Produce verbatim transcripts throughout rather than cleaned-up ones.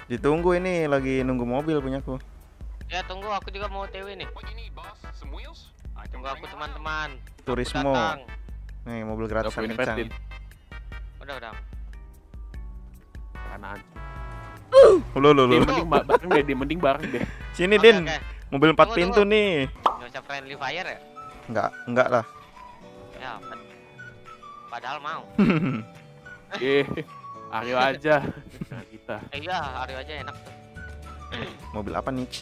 Ditunggu ini, lagi nunggu mobil punyaku. Ya tunggu, aku juga mau T W nih. Tunggu aku teman-teman. Turismo. Nih mobil gratisan kencang. Udah udah. Kanan. Lo lo lo. Mending bareng deh, di mending bareng deh. Sini Oke, Din. oke. Mobil empat Tunggu, pintu tunggu. nih. Nggak usah friendly fire ya? Enggak, enggak lah. Ya, pad- padahal mau. Eh, Aryo aja. Nah, kita. Eh, iya, Aryo aja enak tuh. Mobil apa nih?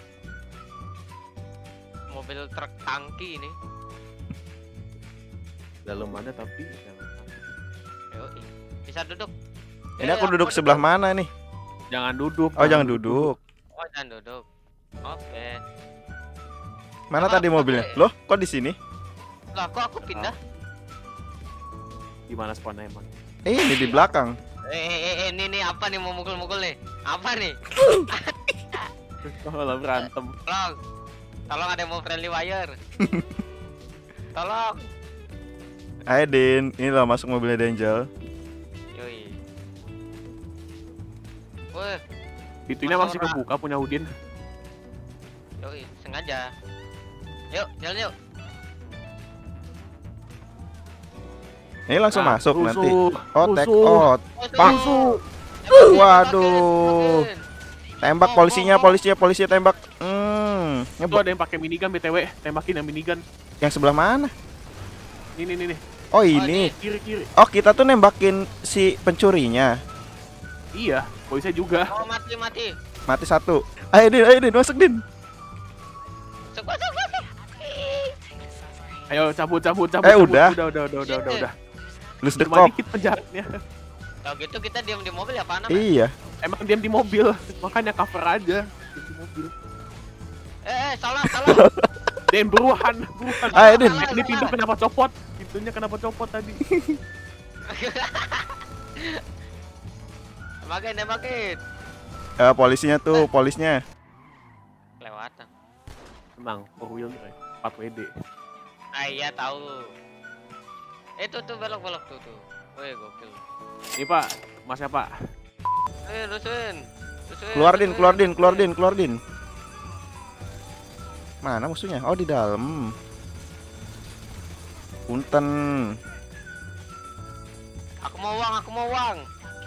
Mobil truk tangki ini. Dalam mana tapi jangan. Yoi. Bisa duduk. Ini Eh, aku duduk sebelah mana nih? Jangan duduk. Oh, jangan duduk. Oh, jangan duduk. Oke. Mana Apa- tadi apa mobilnya? boleh? Loh, kok di sini? Lah, kok aku pindah? Di mana spawnnya emang? Eh, ini di belakang. Eh, eh, eh, eh, ini nih apa nih mau mukul-mukul nih? Apa nih? Malah berantem. Tolong. Tolong ada yang mau friendly wire. Tolong. Ayo Din, inilah masuk mobilnya Denjel. Yoi. Wih, Pintunya Mas masih Ora. kebuka punya Udin. yoi, sengaja. Yuk, jalan yuk. Ini langsung Nah, masuk rusuh, nanti. Oh, take rusuh. out. Pak. Musuh. Waduh. Tembak Oh, polisinya, oh, oh. polisinya, polisinya tembak. Hmm, Itu ngebut. ada yang pakai minigun B T W, tembakin yang minigun. Yang sebelah mana? Ini nih nih. Oh, ini. ini. Kiri kiri. Oh, kita tuh nembakin si pencurinya. Iya, polisi juga. Oh, mati mati. Mati satu. Ayo Din, ayo Din, masuk Din. Masuk masuk masuk. Ayo cabut cabut cabut. Eh, cabut. udah. Udah udah udah udah udah udah. Lose the Cuma cop. dikit penjahatnya. Kalau gitu kita diam di mobil ya, Pak Anam? Iya. Emang diam di mobil, makanya cover aja. Diam di mobil. Eh, eh, salah salah. Den buruan, buruan. Ayo, Din. Ini pintu kenapa copot? Pintunya kenapa copot tadi? Nembakin, nembakin. Eh, polisinya tuh, polisnya. Kelewatan. Emang four wheel drive, empat W D. Ah iya tahu. Eh tuh tuh belok belok tuh tuh. Wih gokil. Ini Pak, Masnya Pak. Eh rusuhin. Rusuhin, Keluar Din, rusuhin, keluar Din, keluar rusuhin. Din, keluar Din. Mana musuhnya? Oh, di dalam. Punten. Aku mau uang, aku mau uang.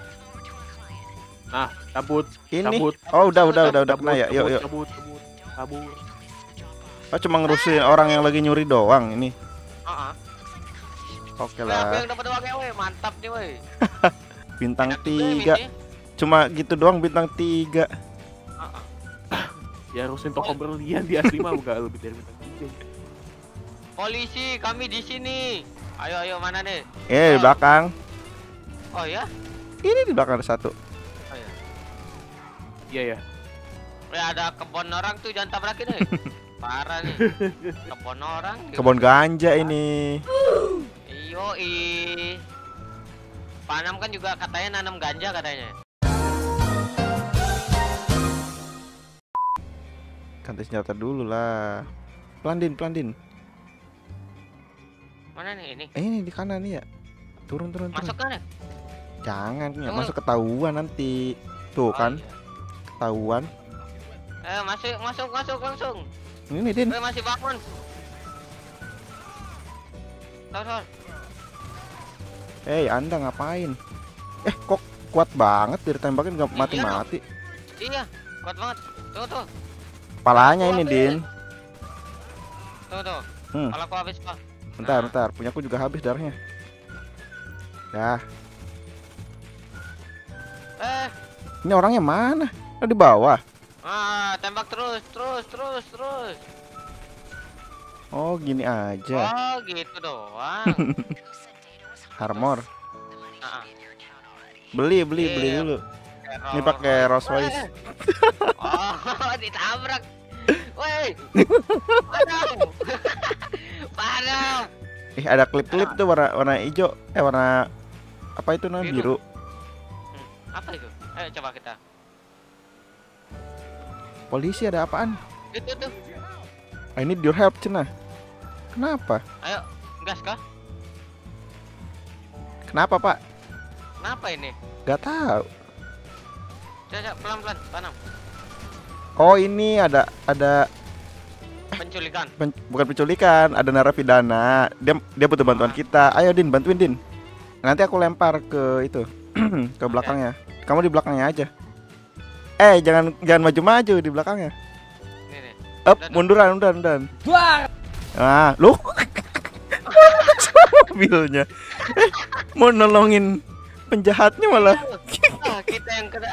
Nah, cabut. Ini. Cabut. Oh, udah, udah, udah, udah Cabut, kena ya. Yuk, cabut, yuk. Cabut, cabut, cabut. Oh, cuma ngerusuhin orang yang lagi nyuri doang ini. Heeh. Oke Weh, aku lah. yang dapat uangnya weh, mantap nih weh. Bintang Enak juga ya, tiga. misinya. Cuma gitu doang bintang tiga. Heeh. Ya harusin toko berlian di asli mah enggak lebih dari bintang tiga. Polisi, kami di sini. Ayo ayo mana nih? Eh, di Oh. belakang. Oh ya? Ini di belakang ada satu. Oh ya. Iya ya. Weh, ada kebun orang tuh jangan tabrakin nih. Parah nih. Kebun orang. Kebun ganja ini. Iyo i. Pak Anam kan juga katanya nanam ganja katanya. Ganti senjata dulu lah. Pelan Din, pelan Din. Mana nih ini? Eh, ini di kanan nih ya. Turun, turun, turun. Masuk kan ya? Jangan, ya, Tunggu. masuk ketahuan nanti. Tuh Oh, kan, iya. ketahuan. Eh masuk masuk masuk langsung. Ini Din. Eh masih bangun. Tor tor. Eh, Anda ngapain? Eh, kok kuat banget ditembakin nggak Iya, mati-mati. Iya, kuat banget. Tuh tuh. Kepalanya Aku ini, habis. Din. Tuh tuh. Hmm. Kalau aku habis pak. Bentar, Nah. bentar. Punyaku juga habis darahnya. Ya, Eh, ini orangnya mana? Oh, di bawah. ah tembak terus terus terus terus. Oh, gini aja. Oh gitu doang. Armor. Ah, ah. Beli, beli, beli Iya. dulu. Teror. Ini pakai Rolls Royce. Oh, ditabrak. Woi. Padam. Padam. Eh, ada klip-klip tuh warna warna hijau. Eh, warna apa itu namanya? Biru. Biru. Hmm, apa itu? Ayo coba kita. Polisi ada apaan? Itu tuh. I need your help, Cina. Kenapa? Ayo, gas kah? Kenapa, Pak? Kenapa ini? Gak tahu. Coba pelan-pelan, tanam. Oh ini ada ada Penculikan. pen- bukan penculikan, ada narapidana. Dia dia butuh bantuan kita. Ayo Din, bantuin Din. Nanti aku lempar ke itu ke belakangnya. Kamu di belakangnya aja. Eh jangan jangan maju-maju di belakangnya. Nih nih. Up, Udah, udah. munduran, munduran, munduran. Ah, lu mobilnya eh, mau nolongin penjahatnya malah. Ah, kita yang kena.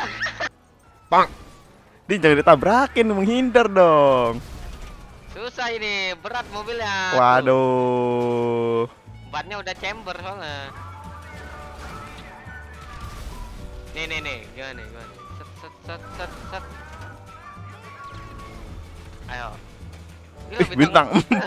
Din jangan ditabrakin, menghindar dong. Susah ini, berat mobilnya. Waduh. Bannya udah chamber soalnya. Nih nih nih, gimana nih, gimana? Set set set set set. Ayo. Gila, Ih, bintang empat.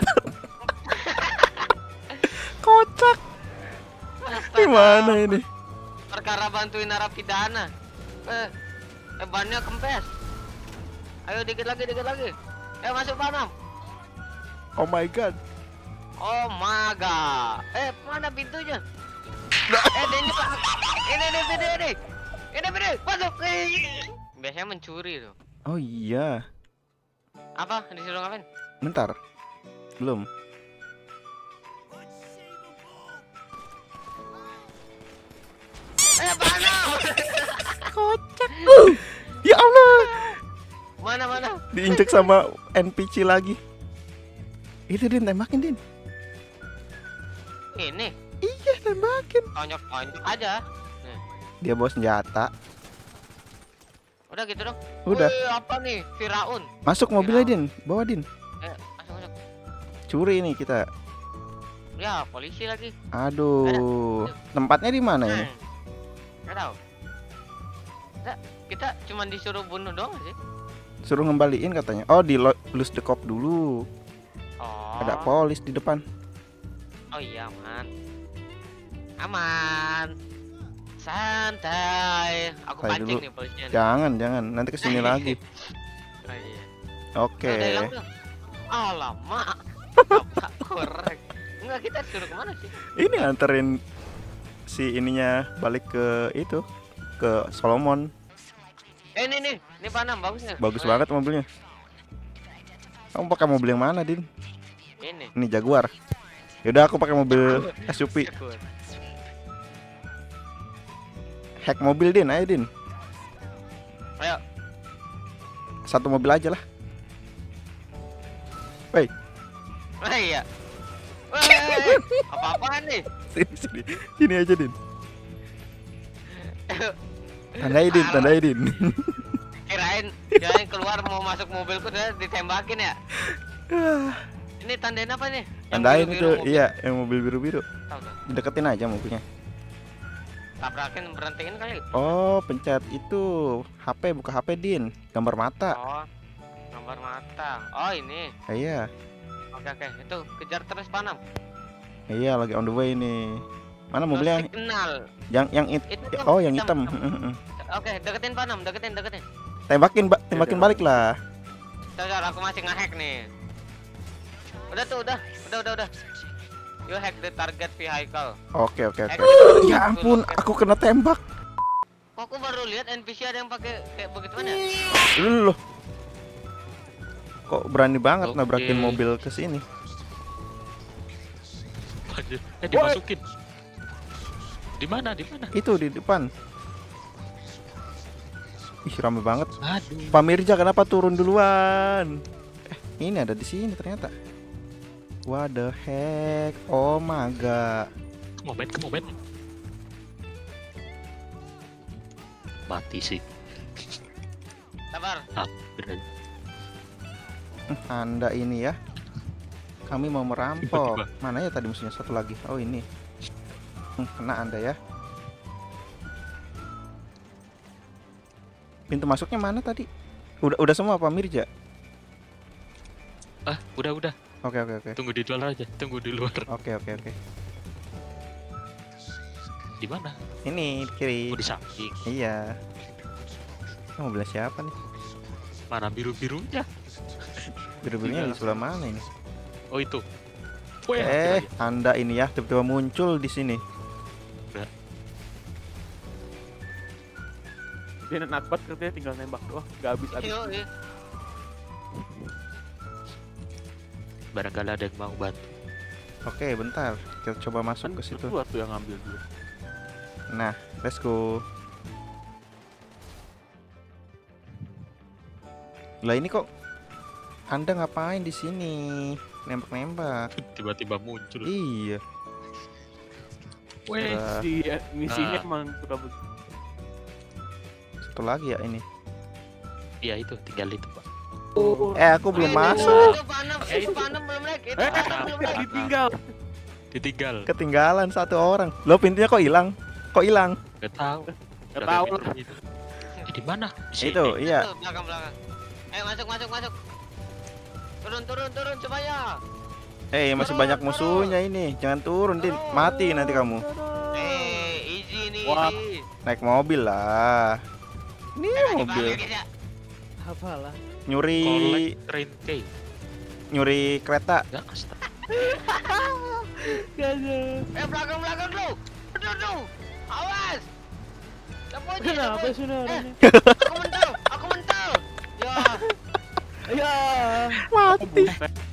Kocak. Astaga, Gimana ini? Perkara bantuin narapidana. Eh, eh bannya kempes. Ayo dikit lagi, dikit lagi. Eh masuk Panam. Oh my god. Oh my god. Eh mana pintunya? Eh ini Pak. Ini ini ini ini. Ini ini masuk. Eh. Biasanya mencuri tuh. Oh iya. Apa? Disuruh ngapain? Bentar. Belum. Eh Panam. Kocak. Ya Allah. Mana mana? Diinjek sama N P C lagi. Itu Din, tembakin Din. Ini Iya, tembakin. tonjok tonjok aja. Nih. Dia bawa senjata. Udah gitu dong. Udah. Wih, apa nih? Firaun. Masuk mobilnya Din. Bawa Din. Eh, masuk masuk. Curi nih kita. Ya, polisi lagi. Aduh. Tempatnya di mana ini? Hmm. Nggak tahu. Nggak, kita cuma disuruh bunuh doang sih. Suruh ngembaliin katanya. Oh, di lo- lose the cop dulu. Oh. Ada polis di depan. Oh iya, aman. Aman. Santai. Aku Kayak pancing dulu. nih polisinya. nih. Jangan, jangan. Nanti kesini lagi. Oh iya. Oke. Udah hilang tuh. Alamak. Apa korek? Enggak, kita suruh kemana sih? Ini nganterin si ininya balik ke itu, ke Solomon. Eh ini nih, ini Panam bagusnya. Bagus Oh, banget mobilnya. Kamu pakai mobil yang mana, Din? Ini. Ini Jaguar. Yaudah aku pakai mobil S U V. Hack mobil Din, ayo Din. Ayo. Satu mobil aja lah. Wey, Oh iya. Weh, apa-apaan nih? sini sini. Sini aja Din. Tandai Din, tandai Din. Kirain kirain keluar mau masuk mobilku udah ditembakin ya. Ini tandain apa nih? Yang Tandain biru-biru itu, mobil. iya, yang mobil biru-biru. Tahu tuh. Deketin aja mobilnya. Tabrakin berhentiin kali. Oh, pencet itu H P, buka H P Din. Gambar mata. Oh, gambar mata. Oh ini. Ah, iya, Oke oke. Itu kejar terus Panam. iya lagi on the way nih. Mana mobilnya? Terus signal. Yang yang it, Itu tuh, oh yang hitam, hitam. Oke, deketin Panam, deketin, deketin. Tembakin, ba- tembakin balik lah. Coba aku masih nge-hack nih. Udah tuh, udah. Udah, udah, udah. You hack the target vehicle. Oke oke Hack oke. the Ya ampun, location. aku kena tembak. Kok aku baru lihat N P C ada yang pakai kayak begituan ya? Lu loh. Kok berani banget Oke. nabrakin mobil ke sini? Anjir. Eh dimasukin. Di mana? Di mana? Itu di depan. Ih, rame banget. Aduh. Pak Mirja kenapa turun duluan? Eh, ini ada di sini ternyata. What the heck? Oh my god. Ke momen, ke momen. Mati sih. Sabar. Ah, bener. Anda ini ya. Kami mau merampok. Tiba-tiba. Mana ya tadi musuhnya satu lagi? Oh ini. Hmm, kena Anda ya. Pintu masuknya mana tadi? Udah udah semua Pak Mirja? Ah, udah udah. Oke oke oke. Tunggu di luar aja. Tunggu di luar. Oke oke oke. Di mana? Ini di kiri. Oh, di samping. Iya. Oh, mobilnya siapa nih? Mana biru-birunya? Biru-birunya di sebelah mana ini? Oh, itu. Oh, ya, Eh, kira-kira. Anda ini ya tiba-tiba muncul di sini. Dia nakbat kerjanya tinggal nembak doang, nggak habis-habis. Yo, iya. Barangkali ada yang mau bantu. Oke, bentar. Kita coba masuk Kan ke situ. berdua tuh yang ngambil dulu. Nah, let's go. Lah ini kok Anda ngapain di sini? Nembak-nembak. Tiba-tiba muncul. Iya. Weh. Udah. Si misinya Ah. emang suka begitu. Satu lagi ya ini. Iya itu, tinggal itu pak. Eh, aku belum Eh, itu, masuk. Itu panem, itu panem belum naik. Itu Eh, panem belum naik. ditinggal. Ditinggal. Ketinggalan satu orang. Lo pintunya kok hilang? Kok hilang? Gak tahu. Gak tahu. Di mana? Itu, iya. Itu, belakang belakang. Ayo masuk masuk masuk. Turun turun turun cepatnya. Eh, masih Turun, banyak turun. musuhnya ini. Jangan turun, Din. Mati nanti kamu. Eh, easy nih. Wah. easy. Naik mobil lah. Ini Jangan mobil. dipanggil, guys, ya. Apalah. Nyuri Collect train key. nyuri kereta. Ya, astaga. Eh belakang belakang lu. Aduh aduh. Awas. Sembunyi Kenapa sembunyi. sih Eh, ini? aku mental, aku mental. Ya. Ya. Mati. Buset.